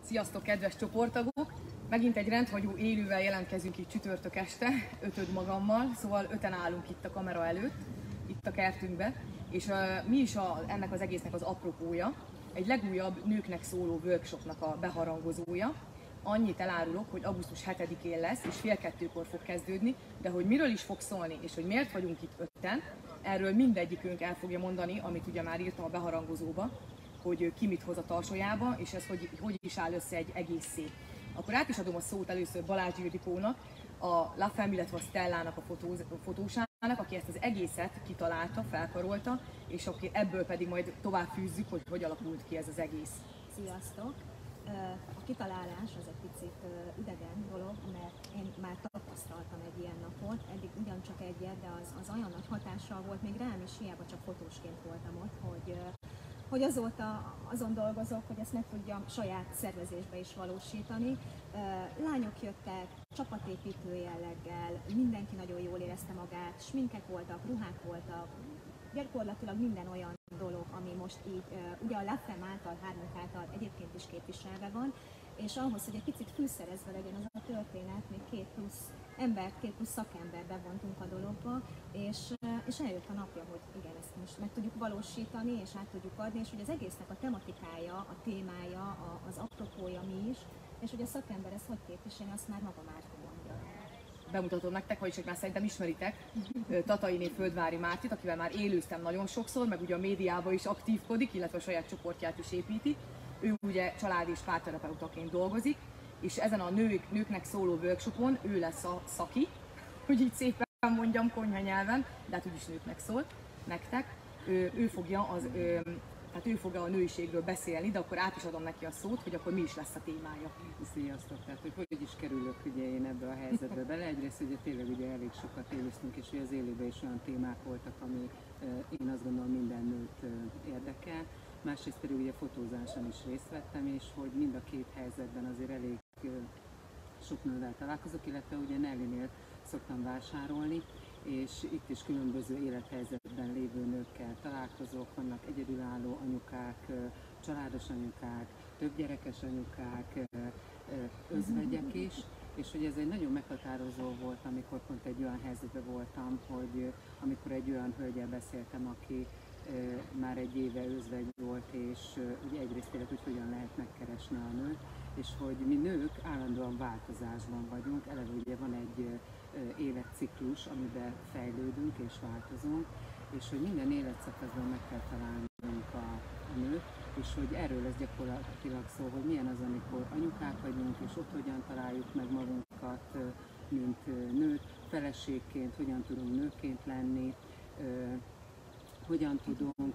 Sziasztok, kedves csoporttagok! Megint egy rendhagyó élővel jelentkezünk itt csütörtök este, ötöd magammal, szóval öten állunk itt a kamera előtt, itt a kertünkbe, és mi is ennek az egésznek az apropója, egy legújabb nőknek szóló workshopnak a beharangozója. Annyit elárulok, hogy augusztus 7-én lesz, és fél kettőkor fog kezdődni, de hogy miről is fog szólni, és hogy miért vagyunk itt ötten, erről mindegyikünk el fogja mondani, amit ugye már írtam a beharangozóba, hogy ki mit hoz a tarsójába, és ez hogy is áll össze egy egészé. Akkor át is adom a szót először Balázs Ildikónak, a La Femme, illetve a Stellának a fotósának, aki ezt az egészet kitalálta, felkarolta, és aki ebből pedig majd tovább fűzzük, hogy alakult ki ez az egész. Sziasztok! A kitalálás az egy picit idegen dolog, mert én már tapasztaltam egy ilyen napot, eddig ugyancsak egyet, de az olyan nagy hatással volt, még rám is hiába csak fotósként voltam ott, hogy azóta azon dolgozok, hogy ezt meg tudjam saját szervezésbe is valósítani. Lányok jöttek, csapatépítő jelleggel, mindenki nagyon jól érezte magát, sminkek voltak, ruhák voltak, gyakorlatilag minden olyan dolog, ami most így ugye a La Femme által, hármunk által egyébként is képviselve van, és ahhoz, hogy egy picit fűszerezve legyen az a történet, még két plusz szakember bevontunk a dologba, és eljött a napja, hogy igen, ezt most meg tudjuk valósítani, és át tudjuk adni, és hogy az egésznek a tematikája, a témája, az apropója mi is, és hogy a szakember ezt hogy képviseli, azt már maga már mondja. Bemutatom nektek, vagyis hogy már szerintem ismeritek, Tatainé Földvári Mártit, akivel már élőztem nagyon sokszor, meg ugye a médiában is aktívkodik, illetve a saját csoportját is építi. Ő ugye család- és párterapeutaként dolgozik, és ezen a nőknek szóló workshopon ő lesz a szaki, hogy így szépen mondjam konyha nyelven, de hát úgyis nőknek szól nektek. Ő fogja a nőiségről beszélni, de akkor át is adom neki a szót, hogy akkor mi is lesz a témája. Sziasztok! Tehát, hogy is kerülök ugye én ebbe a helyzetbe bele. Egyrészt ugye tényleg ugye elég sokat élőztünk, és ugye az élőben is olyan témák voltak, ami én azt gondolom minden nőt érdekel. Másrészt pedig ugye fotózáson is részt vettem, és hogy mind a két helyzetben azért elég sok nővel találkozok, illetve ugye Nellinél szoktam vásárolni, és itt is különböző élethelyzetben lévő nőkkel találkozok, vannak egyedülálló anyukák, családos anyukák, többgyerekes anyukák, özvegyek is, és hogy ez egy nagyon meghatározó volt, amikor pont egy olyan helyzetben voltam, hogy amikor egy olyan hölgyel beszéltem, aki már egy éve özvegy volt, és ugye egyrészt tényleg, hogy hogyan lehet megkeresni a nőt, és hogy mi nők állandóan változásban vagyunk, eleve ugye van egy életciklus, amiben fejlődünk és változunk, és hogy minden életszakaszban meg kell találnunk a nőt, és hogy erről lesz gyakorlatilag szó, hogy milyen az, amikor anyukák vagyunk, és ott hogyan találjuk meg magunkat, mint nőt, feleségként, hogyan tudunk nőként lenni, hogyan tudunk,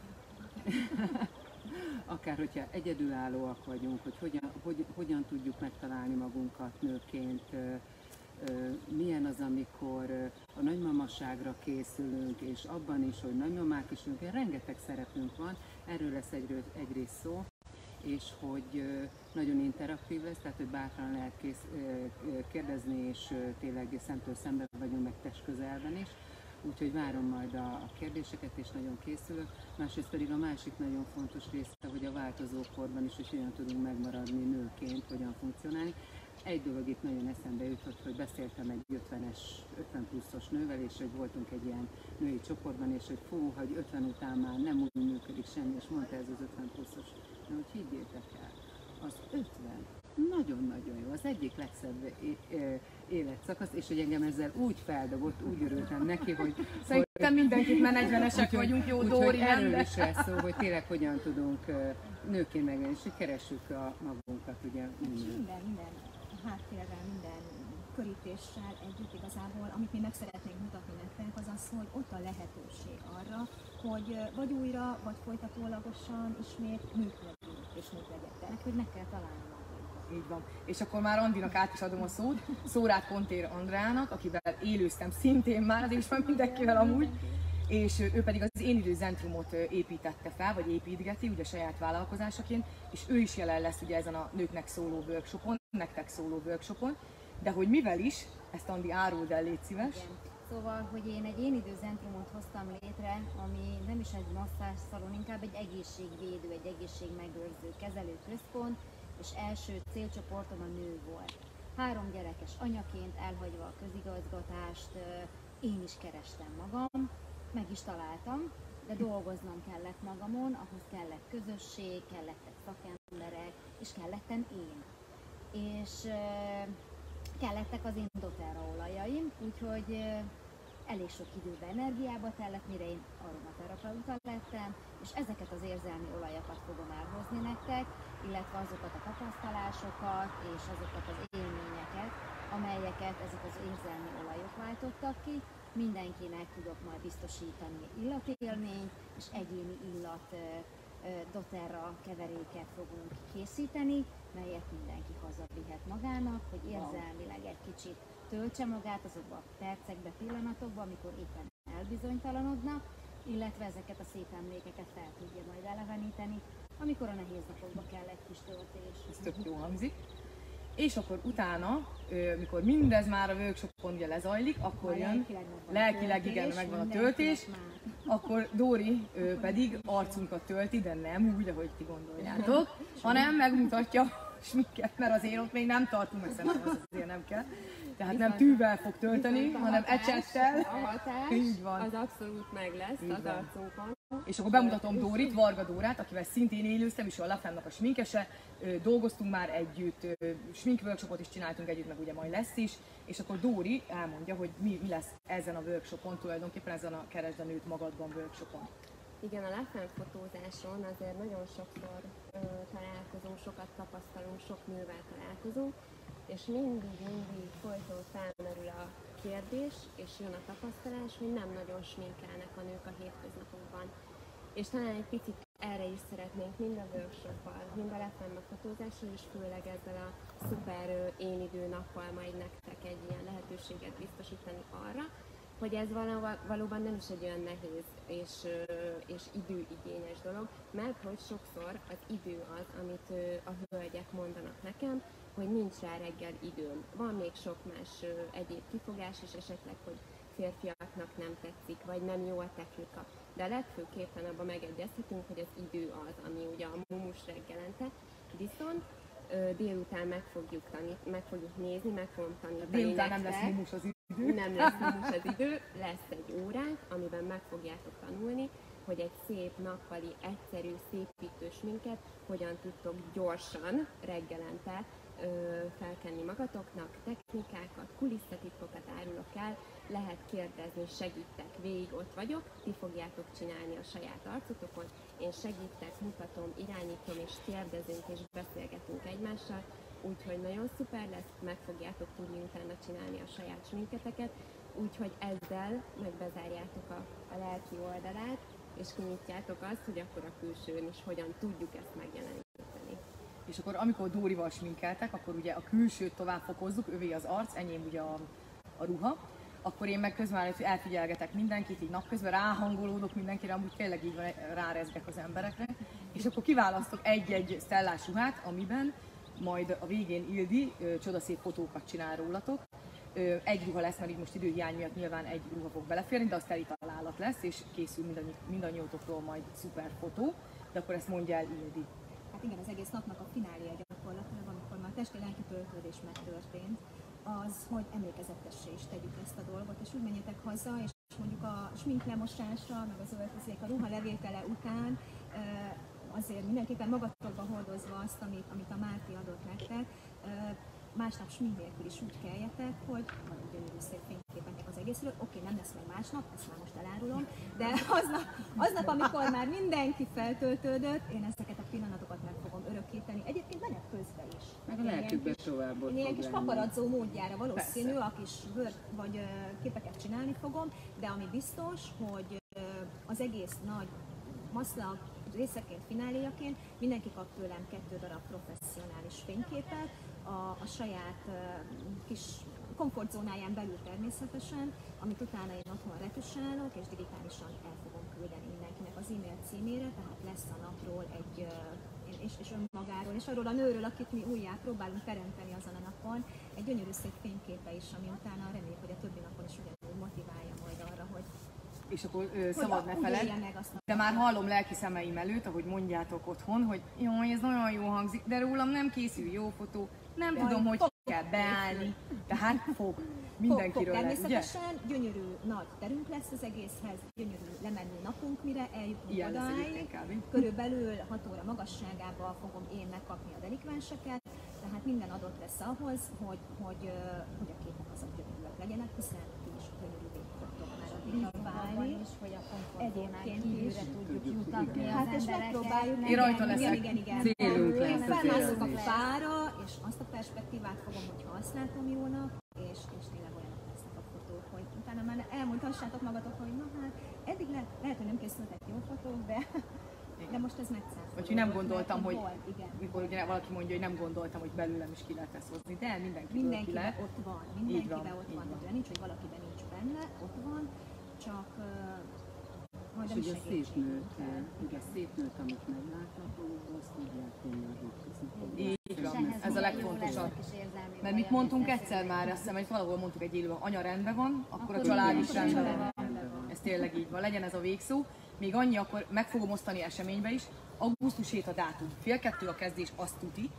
akár hogyha egyedülállóak vagyunk, hogy hogyan tudjuk megtalálni magunkat nőként, milyen az, amikor a nagymamaságra készülünk, és abban is, hogy nagymamák is vagyunk, rengeteg szerepünk van, erről lesz egyrészt szó, és hogy nagyon interaktív lesz, tehát hogy bátran lehet kérdezni, és tényleg szemtől szemben vagyunk, meg testközelben is. Úgyhogy várom majd a kérdéseket, és nagyon készülök. Másrészt pedig a másik nagyon fontos része, hogy a változó korban is, hogy hogyan tudunk megmaradni nőként, hogyan funkcionálni. Egy dolog itt nagyon eszembe jutott, hogy beszéltem egy 50 pluszos nővel, és hogy voltunk egy ilyen női csoportban, és hogy fú, hogy 50 után már nem úgy működik semmi, és mondta ez az 50 pluszos, de hogy higgyétek el, az 50 nagyon-nagyon jó, az egyik legszebb életszakasz, és hogy engem ezzel úgy feldobott, úgy örültem neki, hogy... Szerintem mindenkit, mert 40-esek vagyunk, jó Dóri, erről is lesz szó, hogy tényleg hogyan tudunk nőként megvenni, és hogy keressük a magunkat, ugye. Minden háttérrel, minden körítéssel együtt igazából, amit mi meg szeretnénk mutatni nektek, az az, hogy ott a lehetőség arra, hogy vagy újra, vagy folytatólagosan ismét nők legyünk, és nők legyetek, hogy meg kell találni. Így van. És akkor már Andinak át is adom a szót, Szórát Pontér Andrának, akivel élőztem szintén már, és már mindenkivel amúgy, és ő pedig az Én Időzentrumot építette fel, vagy építgeti, ugye saját vállalkozásaként, és ő is jelen lesz ugye ezen a nőknek szóló workshopon, nektek szóló workshopon, de hogy mivel is, ezt Andi áruld el, légy szíves. Igen. Szóval, hogy én egy Én Időzentrumot hoztam létre, ami nem is egy masszázsszalon, inkább egy egészségvédő, egy egészségmegőrző kezelőközpont, és első célcsoportom a nő volt. 3 gyerekes anyaként elhagyva a közigazgatást, én is kerestem magam, meg is találtam, de dolgoznom kellett magamon, ahhoz kellett közösség, kellettek szakemberek, és kellettem én. És kellettek az én doTERRA olajaim, úgyhogy elég sok időbe, energiába tellett, mire én aromaterapeuta lettem, és ezeket az érzelmi olajakat fogom elhozni nektek, illetve azokat a tapasztalásokat és azokat az élményeket, amelyeket ezek az érzelmi olajok váltottak ki. Mindenkinek tudok majd biztosítani illatélményt, és egyéni illat doTERRA keveréket fogunk készíteni, melyet mindenki hazavihet magának, hogy érzelmileg egy kicsit töltse magát azokba a percekbe, pillanatokba, amikor éppen elbizonytalanodnak, illetve ezeket a szép emlékeket fel tudja majd eleveníteni, amikor a nehéz napokba kell egy kis töltés. Ez tök jó hangzik. És akkor utána, mikor mindez már a workshopon ugye lezajlik, akkor jön, lelkileg igen, megvan a töltés, akkor Dóri pedig arcunkat tölti, de nem úgy, ahogy ti gondoljátok, hanem megmutatja a sminket, mert azért ott még nem tartunk, mert szerintem az azért nem kell. Tehát nem tűvel fog tölteni, hanem ecsettel. A hatás így van. az abszolút meg lesz így az van. arcunkon. És akkor bemutatom Dórit, Varga Dórát, akivel szintén élőztem, és a Lafemnak a sminkese. Dolgoztunk már együtt, sminkworkshopot is csináltunk együtt, meg ugye majd lesz is. És akkor Dóri elmondja, hogy mi lesz ezen a workshopon, tulajdonképpen ezen a Keresd a nőt magadban workshopon. Igen, a Lafem fotózáson azért nagyon sokszor találkozunk, sokat tapasztalunk, sok nővel találkozunk, és mindig folyton felmerül a kérdés, és jön a tapasztalás, hogy nem nagyon sminkelnek a nők a hétköznapokban. És talán egy picit erre is szeretnénk mind a workshoppal, mind a Lafem fotózással, és főleg ezzel a szuper énidő nappal majd nektek egy ilyen lehetőséget biztosítani arra, hogy ez valóban nem is egy olyan nehéz és időigényes dolog, mert hogy sokszor az idő az, amit a hölgyek mondanak nekem, hogy nincs rá reggel időm. Van még sok más egyéb kifogás is, esetleg, hogy férfiaknak nem tetszik, vagy nem jó a technika. De a legfőképpen abban megegyezhetünk, hogy az idő az, ami ugye a mumus reggelente, viszont délután meg fogjuk nézni, meg fogom tanítani Délután nektek. nem lesz mumus az idő. Nem lesz mumus az idő, lesz egy óránk, amiben meg fogjátok tanulni, hogy egy szép nappali, egyszerű, szépítő sminket hogyan tudtok gyorsan reggelente felkenni magatoknak, technikákat, kulisszatitkokat árulok el, lehet kérdezni, segítek, végig ott vagyok, ti fogjátok csinálni a saját arcotokon, én segítek, mutatom, irányítom, és kérdezünk, és beszélgetünk egymással, úgyhogy nagyon szuper lesz, meg fogjátok tudni utána csinálni a saját sminketeket, úgyhogy ezzel meg bezárjátok a lelki oldalát, és kinyitjátok azt, hogy akkor a külsőn is hogyan tudjuk ezt megjeleníteni. És akkor amikor Dórival sminkeltek, akkor ugye a külsőt tovább fokozzuk, övé az arc, enyém ugye a ruha. Akkor én meg közben elfigyelgetek mindenkit, így napközben ráhangolódok mindenkire, amúgy tényleg így van, rárezgek az emberekre. És akkor kiválasztok egy-egy stellás ruhát, amiben majd a végén Ildi csodaszép fotókat csinál rólatok. Egy ruha lesz, mert így most időhiány miatt nyilván egy ruha fog beleférni, de az teli találat lesz, és készül mindannyiótokról majd szuper fotó. De akkor ezt mondja el Ildi. Hát igen, az egész napnak a fináléja gyakorlatilag, amikor már testi-lelki töltődés megtörtént, az, hogy emlékezetessé is tegyük ezt a dolgot, és úgy menjetek haza, és mondjuk a smink lemosása, meg az öltözék, a ruha levétele után azért mindenképpen magatokba hordozva azt, amit a Márti adott nektek, másnap smink nélkül is úgy keljetek, hogy nagyon gyönyörű szép fényképek az egészről. Oké, nem lesz meg másnap, ezt már most elárulom, de aznap, amikor már mindenki feltöltődött, én ezeket a pillanatokat meg fogom örökíteni. Egyébként menet közben is. Meg a lelkükbe tovább ott ilyen fog kis lenni. paparazzó módjára valószínű, Persze. a kis vagy képeket csinálni fogom, de ami biztos, hogy az egész nagy maszlag részeként, fináléjaként mindenki kap tőlem 2 darab professzionális fényképet, a saját kis komfortzónáján belül természetesen, amit utána én otthon retusálok, és digitálisan el fogom küldeni mindenkinek az e-mail címére, tehát lesz a napról egy, és önmagáról, és arról a nőről, akit mi újjá próbálunk teremteni azon a napon, egy gyönyörű szép fényképe is, ami utána reméljük, hogy a többi napon is ugyanúgy motiválja majd arra, hogy és akkor szabad ne feled. Azt De már hallom lelki szemeim előtt, ahogy mondjátok otthon, hogy jó, ez nagyon jó hangzik, de rólam nem készül jó fotó, nem tudom, hogy kell beállni, tehát fog. Mindenkiről lesz, ugye? Természetesen gyönyörű nagy terünk lesz az egészhez, gyönyörű lemenő napunk, mire eljutunk Ilyen lesz odáig. egyébként kb. Körülbelül 6 óra magasságában fogom én megkapni a delikvenseket, tehát minden adott lesz ahhoz, hogy a képek azok gyönyörűek legyenek, hiszen ti is gyönyörűvé fogtok már addigra válni. is, hogy a komfortzónán Egyébként kívülre is. tudjuk jutatni Hát az és embereket. megpróbáljuk. Én rajta leszek. Igen. Célunk Én lesz a felmászok a célzés. fára, és azt a perspektívát fogom, hogyha azt látom jónak, és tényleg olyanok lesznek a fotók, hogy utána már elmondhassátok magatok, hogy na hát, eddig lehet, hogy nem készültek jó fotók, de most ez megszáll. Vagy hogy nem gondoltam, hogy igen. mikor ugye valaki mondja, hogy nem gondoltam, hogy belőlem is ki lehet ezt hozni, de mindenkiből ki Mindenkiben lehet. ott van, Így mindenkiben van, ott így van, van. olyan nincs, hogy valakiben nincs benne, ott van, csak majd És nem ugye a szép segítség nőt, kell. ugye a szép nőt, amit megláthatunk, azt tudják vinni a hétközni Így van, Ehhez ez a még legfontosabb. jó lesz a kis érzelmi Mert baj, mit mondtunk amit egyszer már, azt hiszem, hogy valahol mondtuk egy élőben, anya rendben van, akkor a Akkor család igen, is akkor a rendben család van. rendben van. Ez tényleg így van, legyen ez a végszó. Még annyi, akkor meg fogom osztani eseménybe is. Augusztus 7 a dátum, fél 2 a kezdés, azt tuti.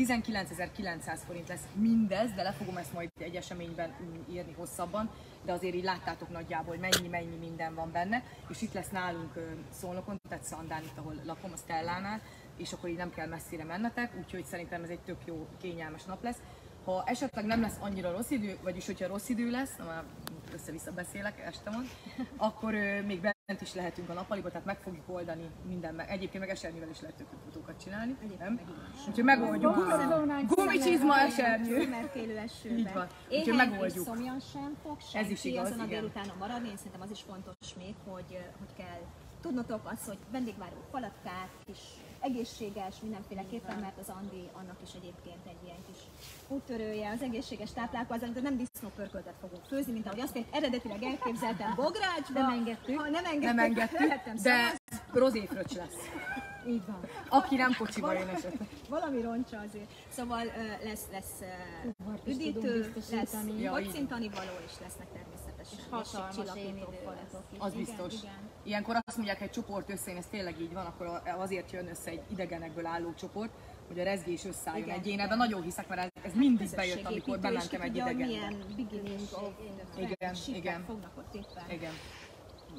19.900 forint lesz mindez, de le fogom ezt majd egy eseményben írni hosszabban, de azért így láttátok nagyjából, hogy mennyi minden van benne. És itt lesz nálunk Szolnokon, tehát Szandán, itt ahol lakom, a Stellánál, és akkor így nem kell messzire mennetek, úgyhogy szerintem ez egy tök jó, kényelmes nap lesz. Ha esetleg nem lesz annyira rossz idő, vagyis hogyha rossz idő lesz, na már össze-vissza beszélek, este van, akkor még bent is lehetünk a nappaliba, tehát meg fogjuk oldani minden. Egyébként meg esernyővel is lehet tök jó fotókat csinálni, nem? Úgyhogy megoldjuk. Gumicsizma, esernyő. Szömerkélő esőben. Így van. Úgyhogy Éhen megoldjuk. és szomjan sem fog Ez senki is igaz, azon a igen. délutánon maradni. Én szerintem az is fontos még, hogy kell tudnotok azt, hogy vendégváró palatkák is egészséges mindenféleképpen, mert az Andi annak is egyébként egy ilyen kis úttörője, az egészséges táplálkozás, de nem disznópörköltet fogunk főzni, mint ahogy azt én eredetileg elképzeltem Bográcsba. Nem engedtük. Ha nem Nem engedtük, lehettem de rozéfröccs lesz. így van. Aki nem kocsival jön esetleg. Valami roncsa azért. Szóval lesz Udvart is üdítő, tudunk biztosítani. lesz Ja, így. kocintani való, és lesznek természetesen. És hatalmas csillapító émidő fonatok lesz. is. Az Igen, biztos. igen. Ilyenkor azt mondják, egy csoport összejön, ez tényleg így van, akkor azért jön össze egy idegenekből álló csoport, hogy a rezgés összeálljon. Igen, Egy én igen. ebben nagyon hiszek, mert ez mindig bejött, amikor Közösségépítő, és bementem egy ki tudja, idegenbe. milyen beginning of Igen, sikert igen. fognak ott éppen. Igen,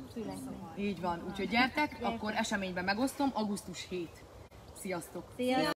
Szóval. így van. Úgyhogy gyertek, akkor eseményben megosztom, augusztus 7. Sziasztok! Sziasztok!